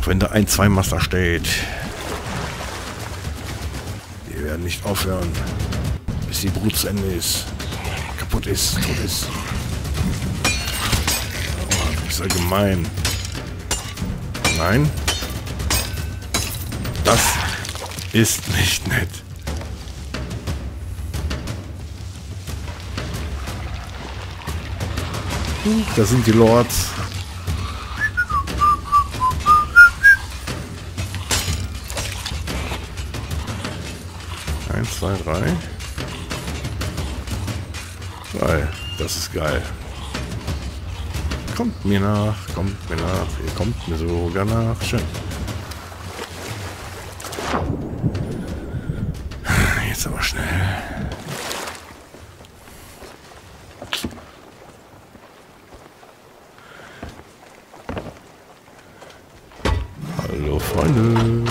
wenn da ein Zweimaster steht. Wir werden nicht aufhören, bis die Brut zu Ende ist. Kaputt ist, tot ist. Oh, das ist ja gemein. Nein. Das ist nicht nett. Da sind die Lords. Eins, zwei, drei. Drei. Das ist geil. Kommt mir nach, kommt mir nach. Ihr kommt mir sogar nach. Schön. Jetzt aber schnell. Hallo Freunde.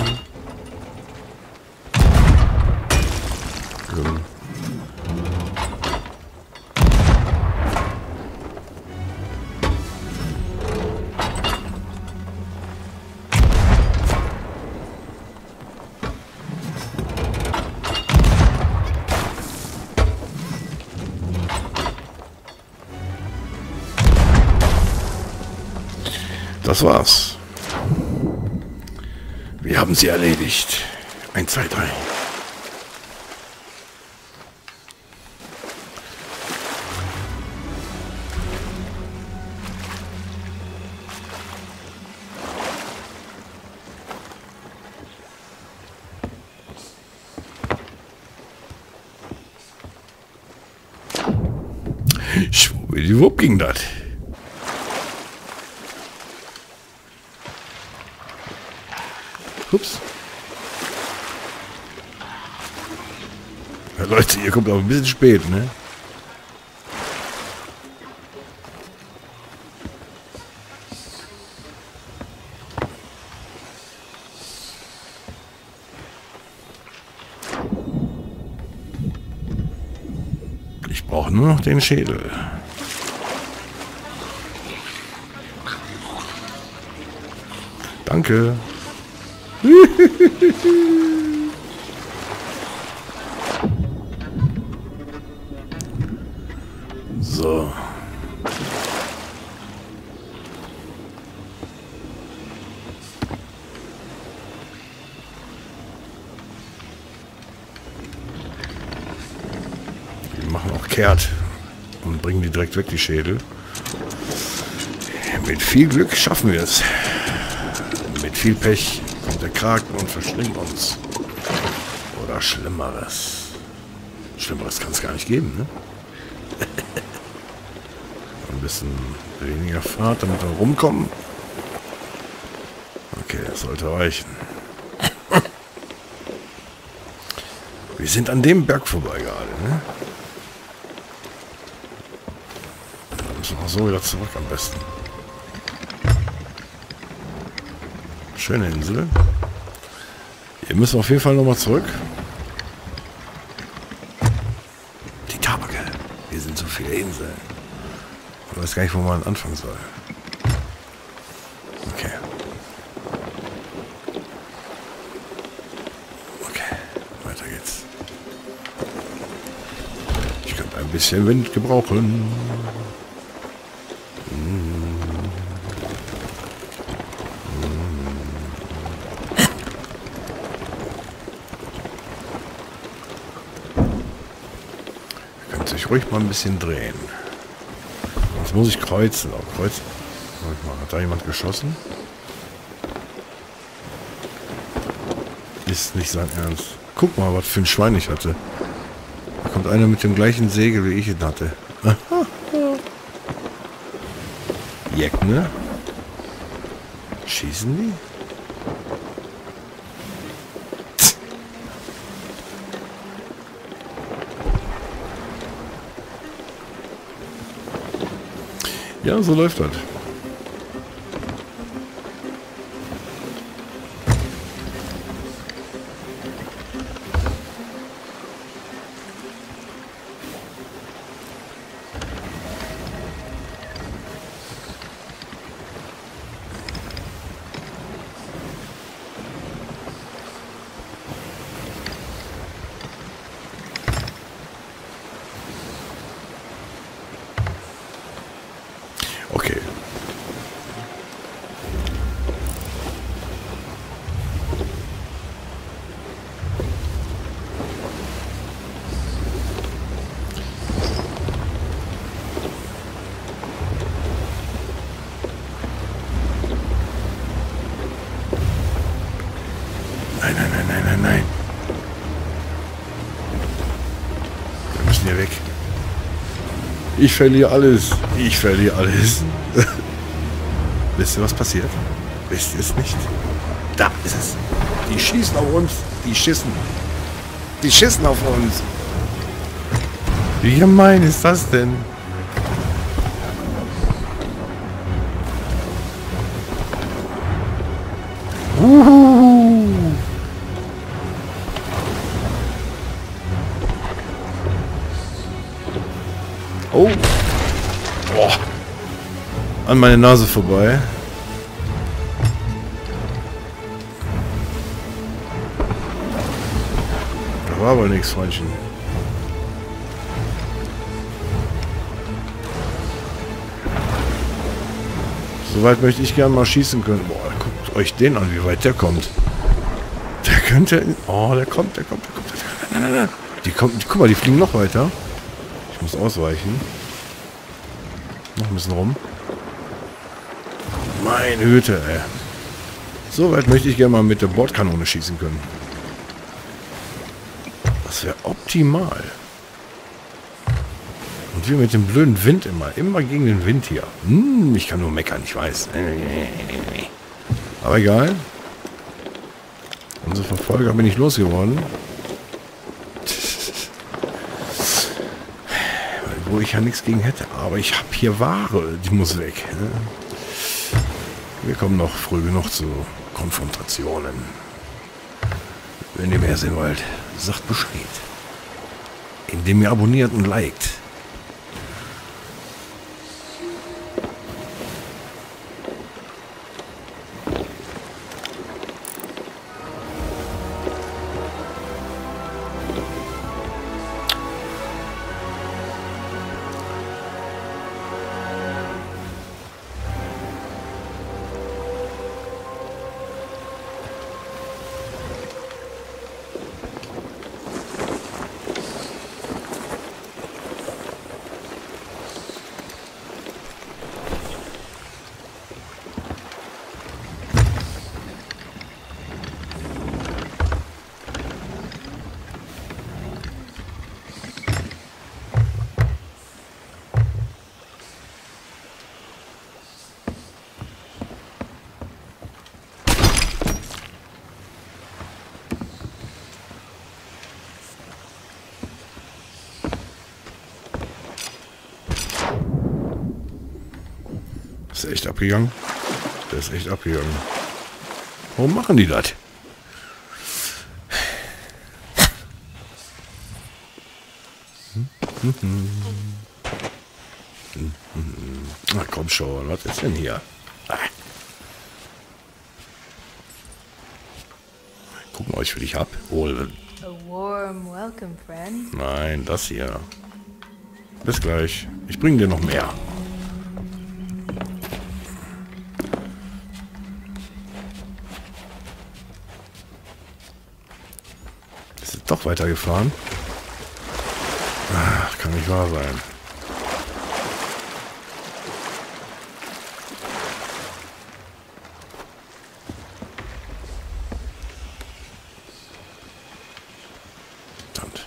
Das war's. Wir haben sie erledigt. 1, 2, 3. Schwuppdiwupp ging das. Ups. Ja, Leute, ihr kommt auch ein bisschen spät, ne? Ich brauche nur noch den Schädel. Danke. So. Wir machen auch kehrt und bringen die direkt weg, die Schädel. Mit viel Glück schaffen wir es. Mit viel Pech kommt der Kraken und verschlingt uns. Oder Schlimmeres. Schlimmeres kann es gar nicht geben, ne? Ein bisschen weniger Fahrt, damit wir rumkommen. Okay, das sollte reichen. Wir sind an dem Berg vorbei gerade, ne? Da müssen wir auch so wieder zurück am besten. Schöne Insel. Hier müssen wir auf jeden Fall nochmal zurück. Die Tage. Hier sind so viele Inseln. Ich weiß gar nicht, wo man anfangen soll. Okay. Okay, weiter geht's. Ich könnte ein bisschen Wind gebrauchen. Ruhig mal ein bisschen drehen. Jetzt muss ich kreuzen. Auch kreuzen. Hat da jemand geschossen? Ist nicht sein Ernst. Guck mal, was für ein Schwein ich hatte. Da kommt einer mit dem gleichen Segel, wie ich ihn hatte. Jeck, ne? Schießen die? Ja, so läuft das. Nein, nein, nein, nein, nein, nein. Wir müssen hier weg. Ich verliere alles. Ich verliere alles. Wisst ihr, was passiert? Wisst ihr es nicht? Da ist es. Die schießen auf uns. Die schießen. Die schießen auf uns. Wie gemein ist das denn? Oh. Boah. An meine Nase vorbei. Da war wohl nichts, Freundchen. Soweit möchte ich gerne mal schießen können. Boah, guckt euch den an, wie weit der kommt. Der könnte... Oh, der kommt. Nein. Die kommt... Guck mal, die fliegen noch weiter. Ich muss ausweichen. Noch ein bisschen rum. Meine Güte, ey. So weit möchte ich gerne mal mit der Bordkanone schießen können. Das wäre optimal. Und wir mit dem blöden Wind immer gegen den Wind hier. Ich kann nur meckern, ich weiß. Aber egal. Unsere Verfolger bin ich losgeworden. Wo ich ja nichts gegen hätte. Aber ich habe hier Ware, die muss weg. Wir kommen noch früh genug zu Konfrontationen. Wenn ihr mehr sehen wollt, sagt Bescheid. Indem ihr abonniert und liked. Ist echt abgegangen. Der ist echt abgegangen. Warum machen die das? Na komm schon, was ist denn hier? Gucken euch, wie ich hab. Oh, nein, das hier. Bis gleich. Ich bringe dir noch mehr. Doch weitergefahren. Ach, kann nicht wahr sein. Verdammt.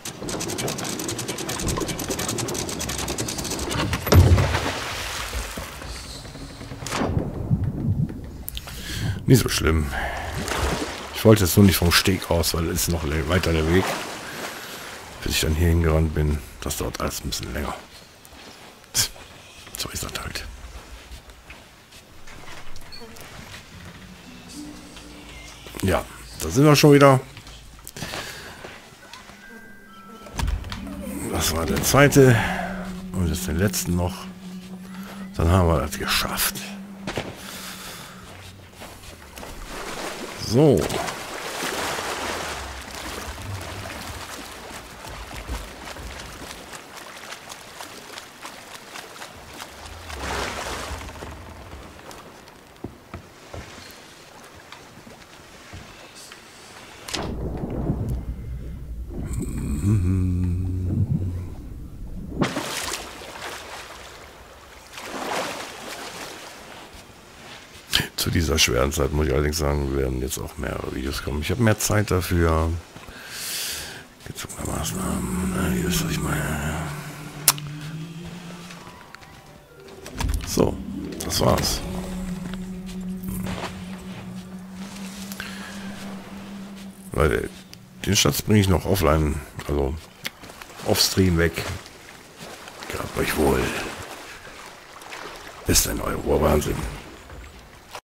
Nicht so schlimm. Ich wollte jetzt nur nicht vom Steg aus, weil es ist noch weiter der Weg. Bis ich dann hier hingerannt bin. Das dauert alles ein bisschen länger. So ist das halt. Ja, da sind wir schon wieder. Das war der zweite. Und jetzt den letzten noch. Dann haben wir das geschafft. So. Zu dieser schweren Zeit muss ich allerdings sagen, werden jetzt auch mehrere Videos kommen. Ich habe mehr Zeit dafür. Gezogene Maßnahmen, ihr wisst, was ich meine. So, das war's. Leute, den Schatz bringe ich noch offline, also off-stream weg. Gehabt euch wohl. Bis dann, euer Wahnsinn.